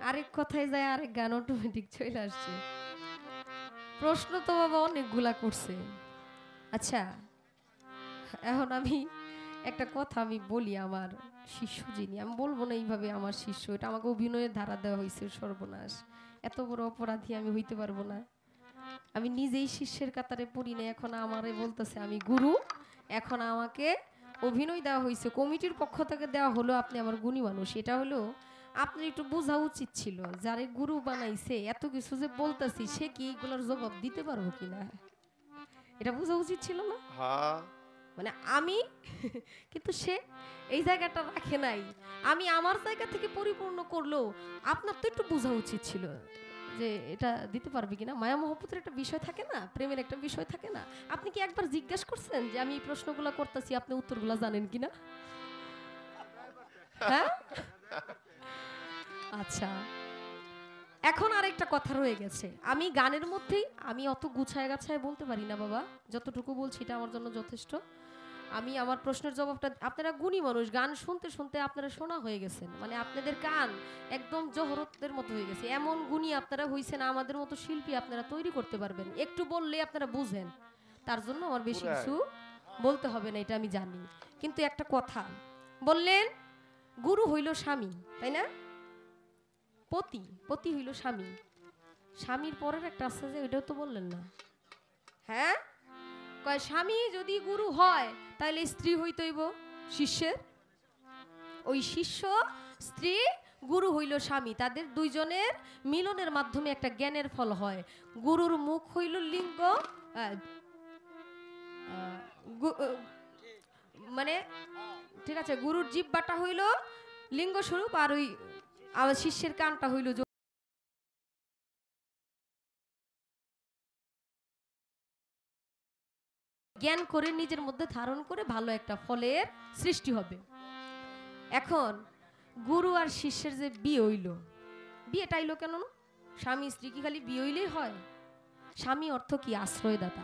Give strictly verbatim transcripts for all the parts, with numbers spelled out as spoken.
আরেক কথায় যায় আরেক গান অটোমেটিক চলে আসছে। প্রশ্ন তো বাবা অনেকগুলা করছে। আচ্ছা, এখন আমি একটা কথা আমি বলি, আমার শিষ্য যিনি, আমি বলবো না এইভাবে আমার শিষ্য, এটা আমাকে অভিনয়ের ধারা দেওয়া হয়েছে, সর্বনাশ। এত বড় অপরাধী আমি হইতে পারবো না। আমি নিজেই শিষ্যের কাতারে পড়ি না, এখন আমারে বলতেছে আমি গুরু, এখন আমাকে অভিনয় দেওয়া হয়েছে, কমিটির পক্ষ থেকে দেওয়া হলো আপনি আমার গুণী মানুষ। এটা হলো আপনার একটু বোঝা উচিত ছিল, যারে গুরু বানাইছে এত কিছু যে বলতেছি সে কি এগুলোর জবাব দিতে পারবো কিনা, এটা বোঝা উচিত ছিল না? হ্যাঁ মানে আমি কিন্তু সে এই জায়গাটা রাখে নাই, আমি আমার জায়গা থেকে পরিপূর্ণ করলো। আপনার তো একটু বোঝা উচিত ছিল যে এটা দিতে পারবে কিনা। মায়া মহব্বতের একটা বিষয় থাকে না, প্রেমের একটা বিষয় থাকে না। আপনি কি একবার জিজ্ঞেস করছেন যে আমি এই প্রশ্নগুলো করতেছি আপনি উত্তরগুলো জানেন কিনা? হ্যাঁ, আচ্ছা। এখন আরেকটা কথা রয়ে গেছে, আমি গানের মধ্যেই আমি অত গুছায় গাছায় বলতে পারি না বাবা, যতটুকু বলছি এটা আমার জন্য যথেষ্ট। আমি আমার প্রশ্নের জবাবটা, আপনারা গুণী মানুষ, গান শুনতে শুনতে আপনারা শোনা হয়ে গেছেন, মানে আপনাদের কান একদম জহরতের মতো হয়ে গেছে, এমন গুণী আপনারা হইছেন, আমাদের মতো শিল্পী আপনারা তৈরি করতে পারবেন, একটু বললে আপনারা বুঝেন, তার জন্য আমার বেশি পুরাই কিছু বলতে হবে না, এটা আমি জানি। কিন্তু একটা কথা বললেন, গুরু হইল স্বামী, তাই না? পতি, পতি হইল স্বামী, স্বামীর পরের একটা আছে যে ওইটাও তো বললেন না। হ্যাঁ, কয় স্বামী যদি গুরু হয় তাহলে স্ত্রী হইতেইব শিষ্যের, ওই শিষ্য স্ত্রী গুরু হইল স্বামী, তাদের দুইজনের মিলনের মাধ্যমে একটা জ্ঞানের ফল হয়। গুরুর মুখ হইল লিঙ্গ, আহ, আহ, গু- আহ, মানে ঠিক আছে, গুরুর জিহ্বাটা হইল লিঙ্গ স্বরূপ, আর ওই আমার শিষ্যের কানটা হইল জ্ঞান করে নিজের মধ্যে ধারণ করে ভালো একটা ফলের সৃষ্টি হবে। এখন গুরু আর শিষ্যের যে বিয়ে হইল, বিয়েটা আইলো কেন? স্বামী স্ত্রী কি খালি বিয়ে হইলেই হয়? স্বামী অর্থ কি? আশ্রয়দাতা।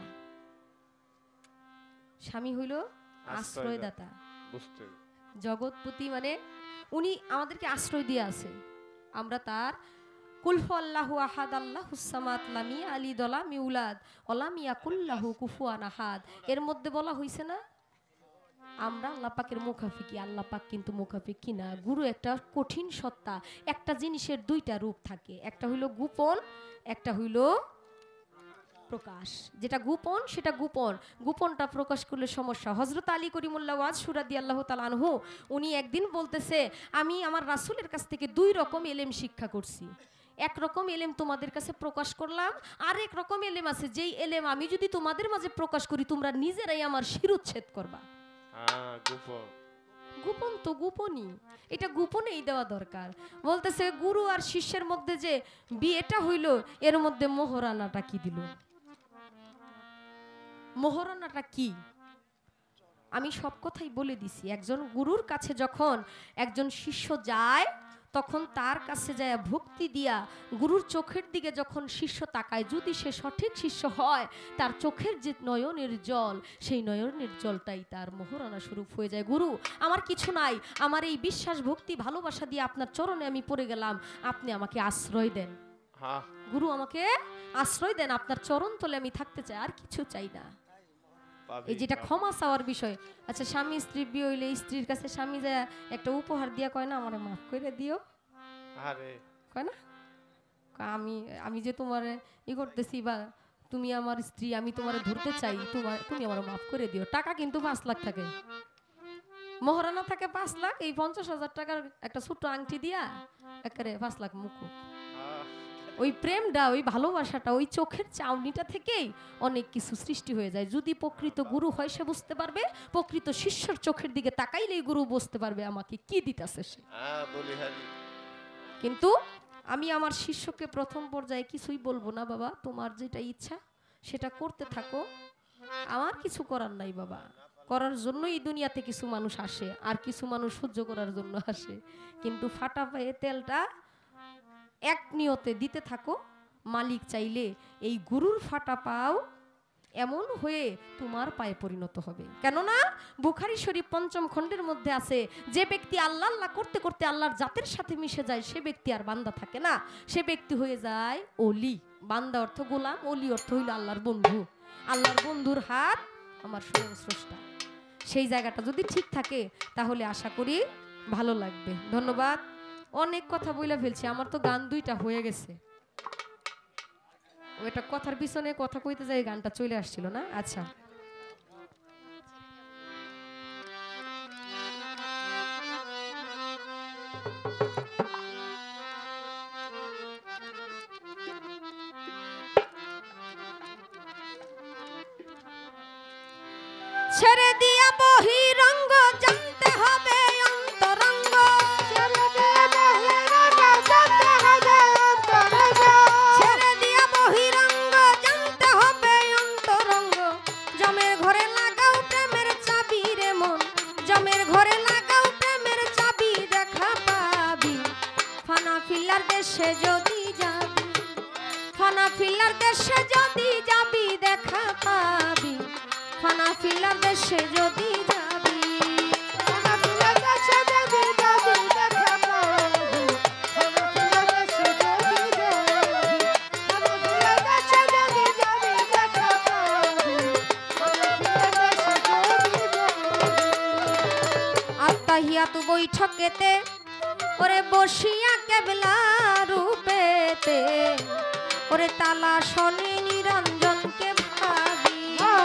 স্বামী হইল আশ্রয়দাতা, বুঝতে জগৎপতি, মানে উনি আমাদেরকে আশ্রয় দিয়ে আছে। আমরা তার কুলহু আল্লাহু আহাদ আল্লাহুস সামাদ লাম ইয়ালিদ ওয়া লাম ইউলাদ ওয়া লাম ইয়াকুল লাহু কুফুয়ান আহাদ, এর মধ্যে বলা হইছে না আমরা আল্লাহ পাকের মুখাফিকি, আল্লাহ পাক কিন্তু মুখাফিকি না। গুরু একটা কঠিন সত্তা, একটা জিনিসের দুইটা রূপ থাকে, একটা হইল গোপন, একটা হইল প্রকাশ। যেটা গোপন সেটা গোপন, গোপনটা প্রকাশ করলে সমস্যা। হযরত আলী করিমুল্লাহ ওয়াজ রাদিয়াল্লাহু তাআলা আনহু উনি একদিন বলতেছে, আমি আমার রাসূলের কাছ থেকে দুই রকম ইলম শিক্ষা করছি, এক রকম এলেম তোমাদের কাছে প্রকাশ করলাম, আর এক রকম এলেম আছে যেই এলেম আমি যদি তোমাদের মাঝে প্রকাশ করি তোমরা নিজেরাই আমার শিরুচ্ছেদ করবা। হ্যাঁ গোপন, গোপন তো গোপনই, এটা গোপনেই দেওয়া দরকার। বলতেছে গুরু আর শিষ্যের মধ্যে যে বিয়েটা হইল, এর মধ্যে মোহরানাটা কি দিল? মোহরানাটা কি? আমি সব কথাই বলে দিছি। একজন গুরুর কাছে যখন একজন শিষ্য যায়, তখন তার কাছে যায় ভক্তি দিয়া গুরুর চোখের দিকে যখন শিষ্য তাকায়, যদি সে সঠিক শিষ্য হয়, তার চোখের যে নয়নের জল, সেই নয়নের জলটাই তার মোহরানা স্বরূপ হয়ে যায়। গুরু আমার কিছু নাই, আমার এই বিশ্বাস ভক্তি ভালোবাসা দিয়ে আপনার চরণে আমি পড়ে গেলাম, আপনি আমাকে আশ্রয় দেন। হ্যাঁ গুরু আমাকে আশ্রয় দেন, আপনার চরণ তলে আমি থাকতে চাই, আর কিছু চাই না। এই যেটা ক্ষমা চাওয়ার বিষয়। আচ্ছা, স্বামী স্ত্রী বিয়ে হইলে স্ত্রীর কাছে স্বামী যায় একটা উপহার দিয়া কয় না আমারে মাফ করে দিও? আরে কয় না? আমি আমি যে তোমার ই করতেছি, বা তুমি আমার স্ত্রী, আমি তোমারে ধরতে চাই, তোমার তুমি আমার মাফ করে দিও। টাকা কিন্তু পাঁচ লাখ থাকে, মহারানা থাকে পাঁচ লাখ, এই পঞ্চাশ হাজার টাকার একটা ছোট্ট আংটি দিয়া একেবারে পাঁচ লাখ মুকুট। ওই প্রেমটা, ওই ভালোবাসাটা, ওই চোখের চাউনিটা থেকেই অনেক কিছু সৃষ্টি হয়ে যায়। যদি প্রকৃত গুরু হয় সে বুঝতে পারবে, প্রকৃত শিষ্যর চোখের দিকে তাকাইলেই গুরু বুঝতে পারবে আমাকে কি দিতেছে সে। কিন্তু আমি আমার শিষ্যকে প্রথম পর্যায়ে কিছুই বলবো না, বাবা তোমার যেটা ইচ্ছা সেটা করতে থাকো, আমার কিছু করার নাই বাবা। করার জন্য এই দুনিয়াতে কিছু মানুষ আসে, আর কিছু মানুষ সহ্য করার জন্য আসে। কিন্তু ফাটা পায়ে তেলটা এক নিয়তে দিতে থাকো, মালিক চাইলে এই গুরুর ফাটা পাও এমন হয়ে তোমার পায়ে পরিণত হবে। কেননা বুখারী শরীফ পঞ্চম খণ্ডের মধ্যে আছে, যে ব্যক্তি আল্লাহ আল্লাহ করতে করতে আল্লাহর জাতের সাথে মিশে যায় সে ব্যক্তি আর বান্দা থাকে না, সে ব্যক্তি হয়ে যায় অলি। বান্দা অর্থ গোলাম, অলি অর্থ হইল আল্লাহর বন্ধু। আল্লাহর বন্ধুর হাত আমার স্বয়ং স্রষ্টা। সেই জায়গাটা যদি ঠিক থাকে তাহলে আশা করি ভালো লাগবে। ধন্যবাদ। অনেক কথা বইলা ফেলছি, আমার তো গান দুইটা হয়ে গেছে। ওইটা কথার পিছনে কথা কইতে যাই গানটা চলে আসছিল না। আচ্ছা, ছেড়ে দিয়া বহিরঙ্গ জানতে হবে অন্তরঙ্গ, ছেড়ে দিয়া বহিরঙ্গ জানতে হবে অন্তরঙ্গ। জমের ঘরে লাগাও প্রেমের চাবি রে মন, জমের ঘরে লাগাও প্রেমের চাবি, দেখা পাবি ফানা ফিল্লার দেশে যদি যাবি, ফানা ফিল্লার দেশে যদি যাবি, দেখা পাবি ফানা ফিল্লার দেশে যদি যাবি, ফানা ফিল্লার দেশে যদি যাবি, দেখা পাবি ফানা ফিল্লার দেশে যদি যাবি, ফানা ফিল্লার দেশে যদি যাবি, দেখা পাবি ফানা ফিল্লার দেশে যদি যাবি। আত্তাহিয়াতু বৈঠকেতে ওরে বসিয়া কেবলা রূপেতে, ওরে তালা শনি নিরঞ্জনকে ভাবি,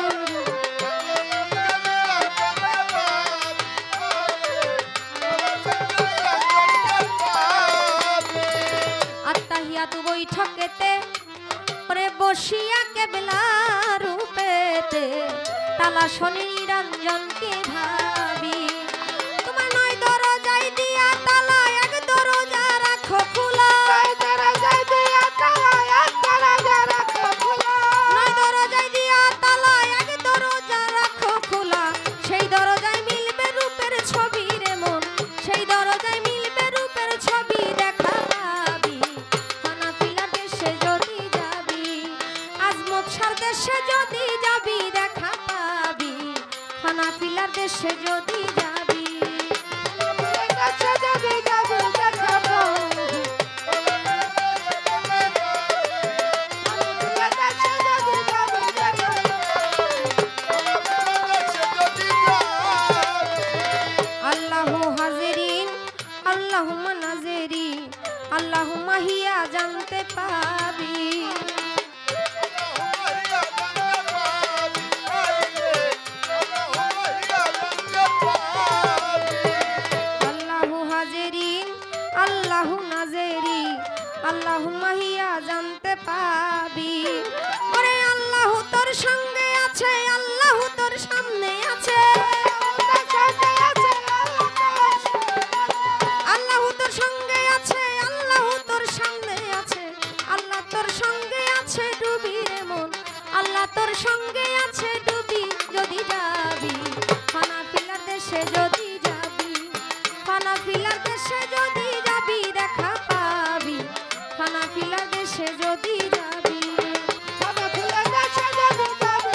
আত্তাহিয়াতু বৈঠকেতে ওরে বসিয়া কেবলা রূপেতে, তালা শনি নিরঞ্জনকে ভাবি। তোমার নয় দরজায় দিয়া তালা এক দরজা রাখো খোলা, নয় দরজায় দিয়া তালা এক দরজা রাখো খোলা, নয় দরজায় দিয়া তালা এক দরজা রাখো খোলা। সেই দরজায় মিলবে রূপের ছবি রে মন, সেই দরজায় মিলবে রূপের ছবি, দেখা পাবি ফানা ফিল্লার দেশে যদি যাবি, আজমত শার দেশে যদি যাবি, দেখা পাবি ফানা ফিল্লার দেশে যদি যাবি, দেশে যদি যাবি, দেখা পাবি আল্লাহু হাজিরিন আল্লাহুম্মা নাজিরি আল্লাহুম্মা হিয়া জানতে পাবি, আল্লাহু হাজিরিন আল্লাহু নাজিরি আল্লাহুম্মা হিয়া জানতে পাবি। ওরে আল্লাহ তোর সঙ্গে আছে, আল্লাহ তোর সামনে আছে, আল্লাহ তোর সঙ্গে আছে, আল্লাহ তোর সামনে আছে, আল্লাহ তোর সঙ্গে আছে ডুবি রে মন, আল্লাহ তোর সঙ্গে আছে ডুবি যদি যাবি ফানা ফিল্লার দেশে যদি যাবি, ফানা ফিল্লার দেশে যদি যাবি, দেখা পাবি ফানা ফিল্লার দেশে যদি যাবি, ফানা ফিল্লার দেশে যদি যাবি,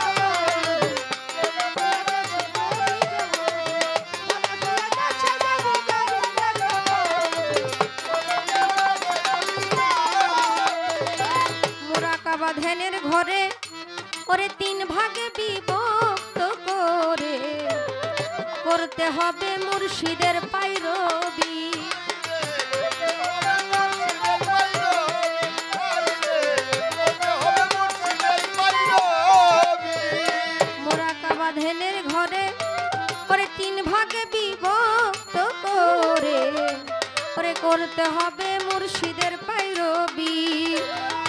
মুরাকাবা ধ্যানের ঘরে ওরে তিন ভাগে বিভক্ত করে করতে হবে মুর্শিদের পায়রবি, মুরাকাবা ধ্যানের ঘরে ওরে তিন ভাগে বিভক্ত করে ওরে করতে হবে মুর্শিদের পায়রবি।